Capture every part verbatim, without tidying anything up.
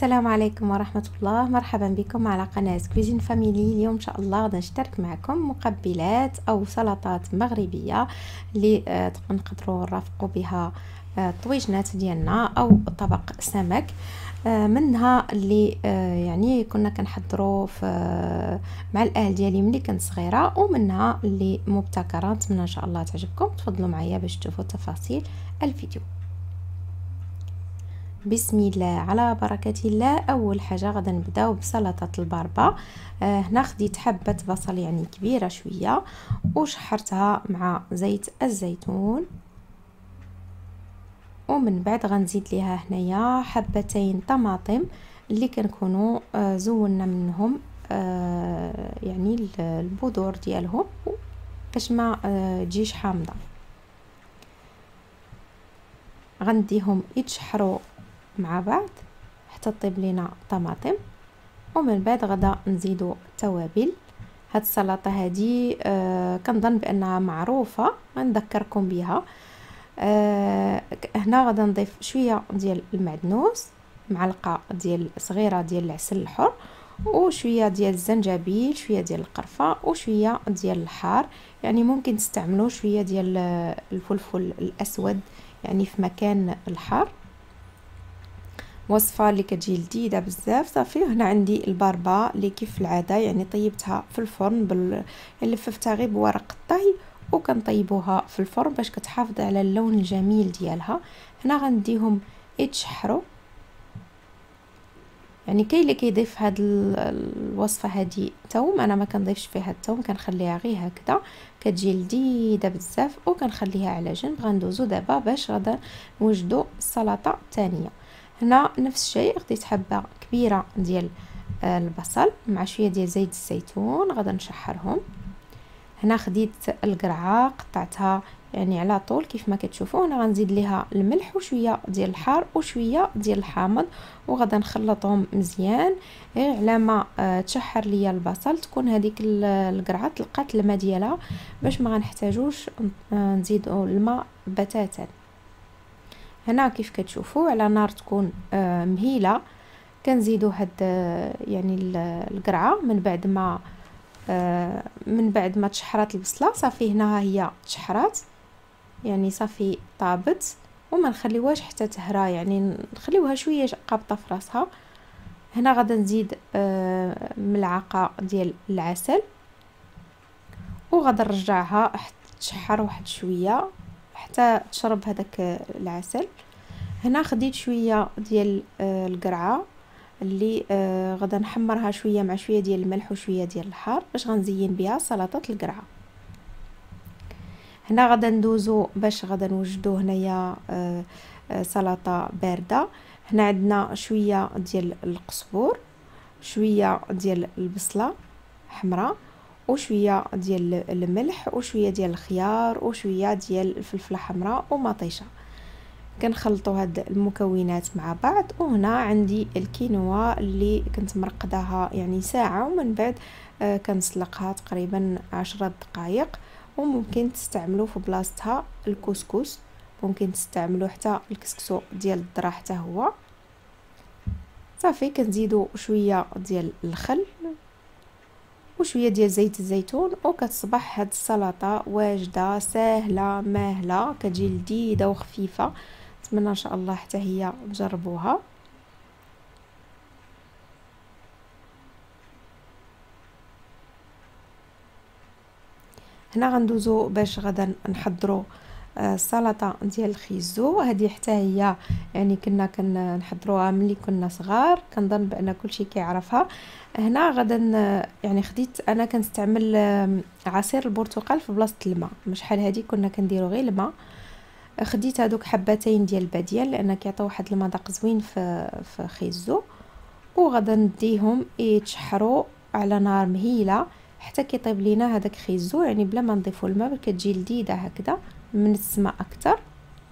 السلام عليكم ورحمة الله. مرحبا بكم على قناة كويزين فاميلي. اليوم إن شاء الله غادي نشترك معكم مقبلات أو سلطات مغربية اللي آه نقدروا نرافقوا بها آه الطويجنات ديالنا أو طبق سمك. آه منها اللي آه يعني كنا كنحضروا في آه مع الأهل ديالي ملي كنت صغيرة، ومنها اللي مبتكرة. نتمنى إن شاء الله تعجبكم. تفضلوا معايا باش تشوفوا تفاصيل الفيديو. بسم الله على بركة الله. اول حاجه غادي نبداو بسلطه الباربا. آه هنا خديت حبه بصل يعني كبيره شويه وشحرتها مع زيت الزيتون، ومن بعد غنزيد ليها هنايا حبتين طماطم اللي كنكونوا آه زولنا منهم آه يعني البذور ديالهم باش ما آه تجيش حامضه. غنديهم يتشحروا مع بعض حتى طيب لينا الطماطم، ومن بعد غدا نزيدو التوابل. هاد السلطه هذه آه كنظن بانها معروفه، غنذكركم بها. آه هنا غدا نضيف شويه ديال المعدنوس، معلقه ديال صغيره ديال العسل الحر، وشويه ديال الزنجبيل، شويه ديال القرفه، وشويه ديال الحار. يعني ممكن تستعملوا شويه ديال الفلفل الاسود يعني في مكان الحار. وصفه اللي كتجي لذيذه بزاف. صافي هنا عندي الباربا اللي كيف العاده يعني طيبتها في الفرن بال لففتها غير بورق الطهي، وكنطيبوها في الفرن باش كتحافظ على اللون الجميل ديالها. هنا غنديهم يتشحروا. يعني كاين اللي كيضيف هاد الوصفه هذه ثوم، انا ما كنضيفش فيها الثوم، كنخليها غير هكذا كتجي لذيذه بزاف، وكنخليها على جنب. غندوزو دابا باش غدا نوجدوا السلطه الثانيه. هنا نفس الشيء، خديت حبه كبيره ديال البصل مع شويه ديال زيت الزيتون، غدا نشحرهم. هنا خديت القرعه قطعتها يعني على طول كيف ما كتشوفوا. هنا غنزيد ليها الملح وشويه ديال الحار وشويه ديال الحامض، وغدا نخلطهم مزيان على ما آه تشحر ليا البصل. تكون هذيك القرعه تلقات الماء ديالها باش ما غنحتاجوش آه نزيدوا الماء بتاتا. هنا كيف كتشوفوا على نار تكون آه مهيله كنزيدوا هاد آه يعني القرعه. من بعد ما آه من بعد ما تشحرات البصله صافي هنا هي تشحرات يعني صافي طابت، وما نخليوهاش حتى تهرى، يعني نخليوها شويه قابطه في راسها. هنا غادا نزيد آه ملعقه ديال العسل، وغادا نرجعها حتى تشحر واحد شويه حتى تشرب هذاك العسل. هنا خديت شويه ديال آه القرعه اللي آه غادا نحمرها شويه مع شويه ديال الملح وشويه ديال الحار باش غنزين بها سلطه القرعه. هنا غادا ندوزو باش غادا نوجدو هنايا آه آه سلطه بارده. هنا عندنا شويه ديال القزبور، شويه ديال البصله حمراء، وشويه ديال الملح، وشويه ديال الخيار، وشويه ديال الفلفله حمراء ومطيشه. كنخلطوا هاد المكونات مع بعض. وهنا عندي الكينوا اللي كنت مرقداها يعني ساعه، ومن بعد آه كنسلقها تقريبا عشرة دقائق. وممكن تستعملوا في بلاصتها الكسكس، ممكن تستعملوا حتى الكسكسو ديال الذره حتى هو. صافي كنزيدوا شويه ديال الخل وشويه ديال زيت الزيتون، وكتصبح هاد السلطه واجده ساهله ماهله كتجي لذيذه وخفيفه. نتمنى ان شاء الله حتى هي تجربوها. هنا غندوزو باش غدا نحضروا السلطه ديال الخيزو. هذه حتى هي يعني كنا كنحضروها ملي كنا صغار، كنظن بان كلشي كيعرفها. هنا غدا يعني خديت انا كنستعمل عصير البرتقال في بلاصه الماء. شحال هذه كنا كنديروا غير الماء. خديت هذوك حبتين ديال الباديان لان كيعطيو واحد المذاق زوين في في خيزو، وغدا نديهم يتشحروا على نار مهيله حتى كيطيب لينا هذاك خيزو، يعني بلا ما نضيفوا الماء كتجي لذيذه هكذا من السماء اكثر.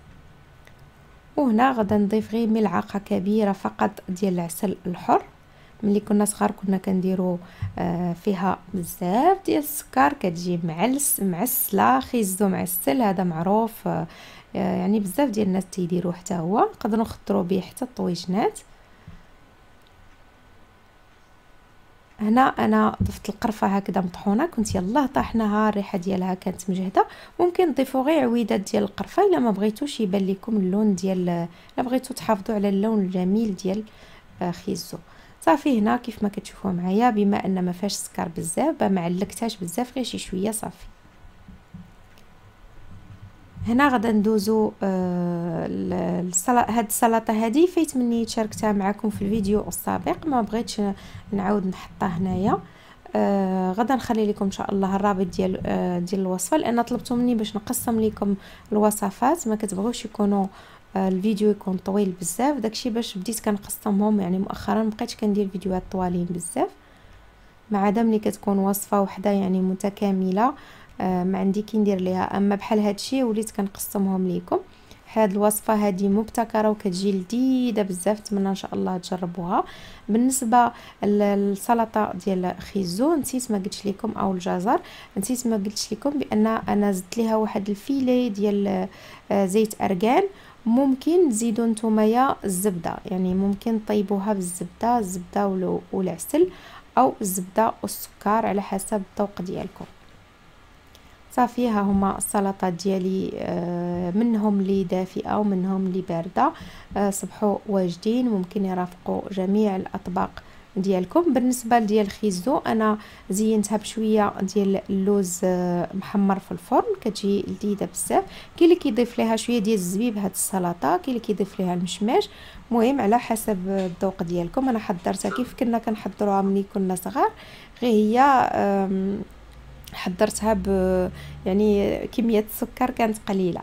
وهنا غدا نضيف غير ملعقه كبيره فقط ديال العسل الحر. ملي كنا صغار كنا كنديروا آه فيها بزاف ديال السكر، كتجي معلس معسله. خيزو معسل هذا معروف، آه يعني بزاف ديال الناس تيديروه حتى هو، نقدروا نخضروا به حتى الطويجنات. هنا انا ضفت القرفه هكذا مطحونه، كنت يلاه طحناها، الريحه ديالها كانت مجهده. ممكن تضيفوا غير عويدات ديال القرفه الا ما بغيتوش يبان لكم اللون ديال، الا بغيتوا تحافظوا على اللون الجميل ديال خيزو. صافي هنا كيف ما كتشوفوا معايا، بما ان ما فيهاش سكر بزاف، ما علقتهاش بزاف، غير شي شويه صافي. هنا غادا ندوزو آه السلطه. هاد السلطه هذه فايت مني شاركتها معكم في الفيديو السابق، ما بغيتش نعاود نحطها هنايا. آه غادا نخلي لكم ان شاء الله الرابط ديال آه ديال الوصفه، لان طلبتوا مني باش نقسم لكم الوصفات، ما كتبغوش يكونوا آه الفيديو يكون طويل بزاف، داكشي باش بديت كنقسمهم. يعني مؤخرا مبقيتش كندير فيديوهات طوالين بزاف، مع دام ملي كتكون وصفه وحده يعني متكامله آه ما عندي كي ندير ليها. اما بحال هادشي وليت كنقسمهم لكم. هاد الوصفه هذه مبتكره وكتجي لذيذه بزاف، نتمنى ان شاء الله تجربوها. بالنسبه للسلطه ديال خيزو نسيت ما قلتش لكم، او الجزر نسيت ما قلتش لكم، بان انا زدت ليها واحد الفيلي ديال آه زيت ارغان. ممكن تزيدوا نتوميا الزبده، يعني ممكن طيبوها بالزبده، الزبده والعسل، او الزبده والسكر على حسب الذوق ديالكم. صافي ها هما السلطات ديالي، منهم اللي دافئه ومنهم اللي بارده، صبحوا واجدين، ممكن يرافقوا جميع الاطباق ديالكم. بالنسبه لديال الخيزو انا زينتها بشويه ديال اللوز محمر في الفرن، كتجي لذيذه بزاف. كاين اللي كيضيف ليها شويه ديال الزبيب هاد السلطه، كاين اللي كيضيف ليها المشماش، المهم على حسب الذوق ديالكم. انا حضرتها كيف كنا كنحضروها ملي كنا صغار، غير هي حضرتها ب يعني كميه السكر كانت قليله.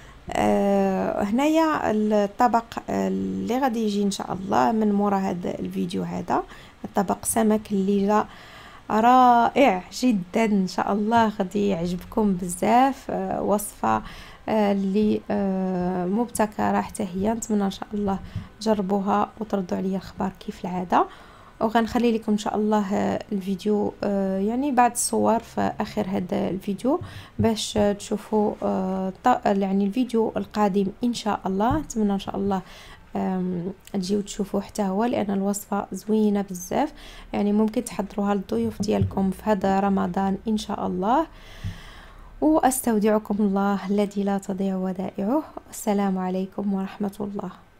أه هنايا الطبق اللي غادي يجي ان شاء الله من مورا هذا الفيديو، هذا الطبق سمك اللي جا رائع جدا، ان شاء الله غادي يعجبكم بزاف. أه وصفه أه اللي أه مبتكره حتى هي، نتمنى ان شاء الله تجربوها وتردوا عليا الخبر كيف العاده. وغنخلي لكم ان شاء الله الفيديو يعني بعد الصور في اخر هذا الفيديو، باش تشوفوا يعني الفيديو القادم ان شاء الله. نتمنى ان شاء الله تجيو تشوفوا حتى هو، لان الوصفه زوينه بزاف، يعني ممكن تحضروها للضيوف ديالكم في هذا رمضان ان شاء الله. واستودعكم الله الذي لا تضيع ودائعه. السلام عليكم ورحمه الله.